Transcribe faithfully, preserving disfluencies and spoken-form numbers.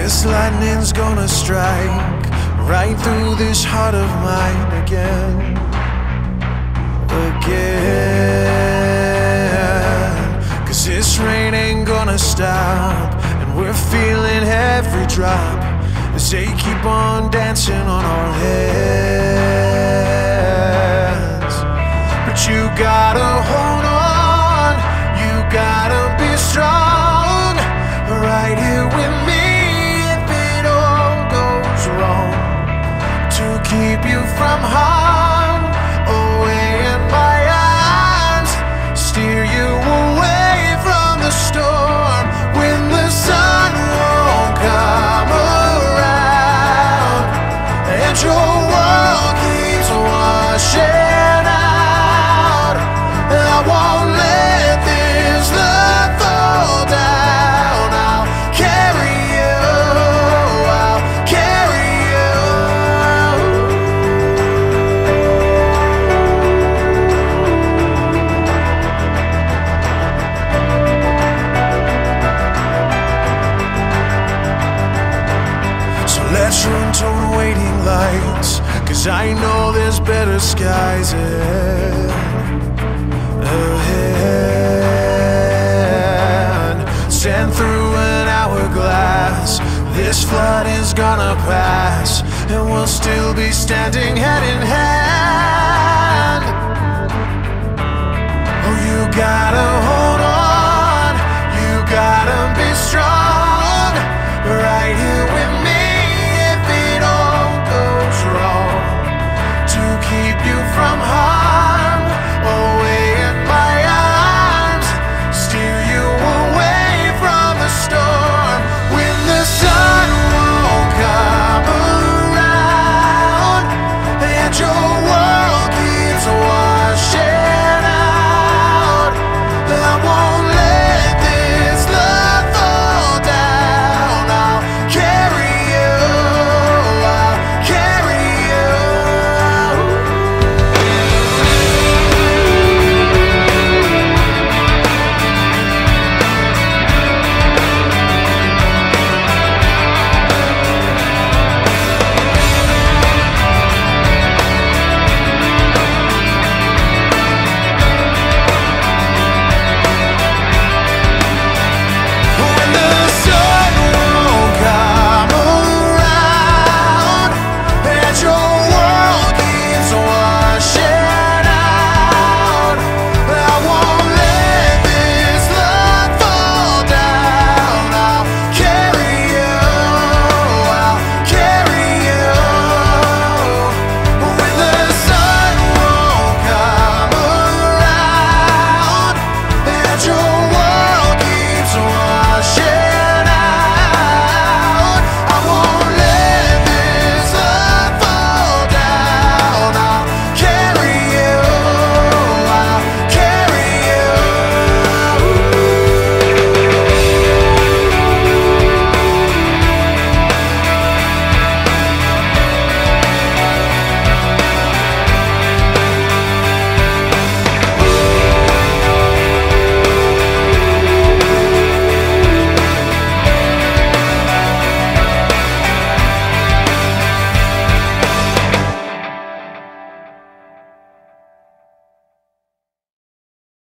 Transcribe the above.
this lightning's gonna strike right through this heart of mine again, again. Cause this rain ain't gonna stop, and we're feeling every drop as they keep on dancing on our heads. But you gotta hold on, you gotta be strong, right here with me if it all goes wrong, to keep you from harm, away in my arms, steer you away from the storm when the sun won't come around and your world keeps washing out. I won't let this love fall down. I'll carry you, I'll carry you. So let's run toward waiting lights, cause I know there's better skies ahead, ahead. Send through an hourglass, this flood is gonna pass, and we'll still be standing hand in hand. Oh, you gotta hold